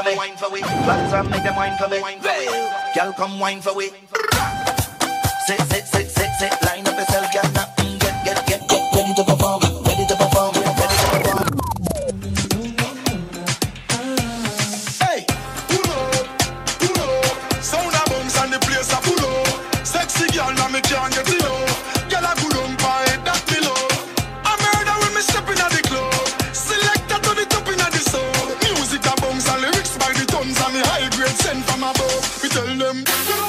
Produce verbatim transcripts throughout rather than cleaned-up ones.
me. Blacks and make them wine for me. Girl, come wine for we. Sit, sit, sit, sit, sit. Line up yourself, girl. Now, mm, get, get, get, get ready to perform. Ready to perform. Ready to perform. Hey, pull up, pull up. Sound a bounce and the place a pull up. Sexy girl, now me can't get it up. Girl a good on by that pillow. I murder when me step in at the club. Selector to the top in at the soul. Music a bounce and lyrics by the tons and me high grade sent from above. We tell them.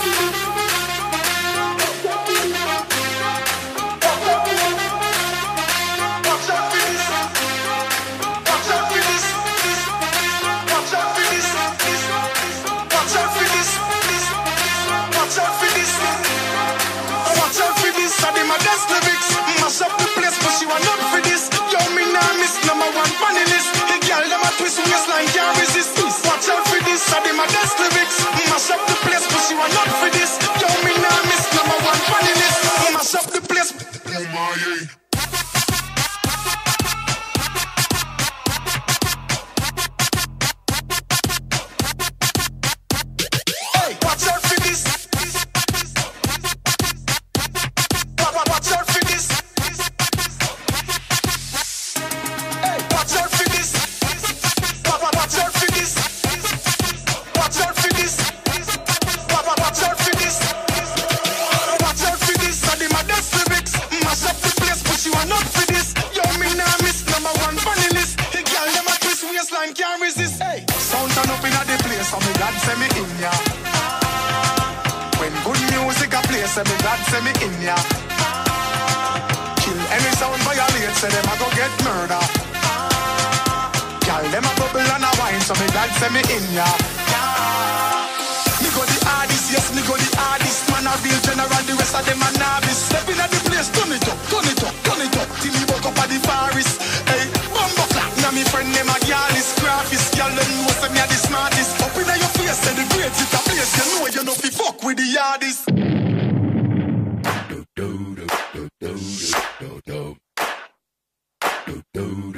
Mash up the place, but she want not for this. Yo, me nah miss number one funny list. The girl them a twist waistline can't resist. Watch out for this, I dem a dance lyrics. Mash up the place, but she want not for this. Yo, me nah miss number one funny list. Mash up the place. Oh my yeah. Can't resist. Hey. Sound turn up in a the place, so me glad say me in ya. When good music a play, say me glad say me in ya. Kill any sound violate, say them a go get murder. Girl, them a bubble and a wine, so me glad say me in ya. Me go the hardest, yes, me go the hardest. Man a real general, the rest of them a novice. Step in a the place, turn it up, turn it up, turn it up, till he woke up at the forest. Hey, bumbo clap, now me friend them a girl is graphist. Girl, them know say me a the smartest. Up in your face, say the great it a place. You know you know fi fuck with the hardest. Do do do do do do do do do.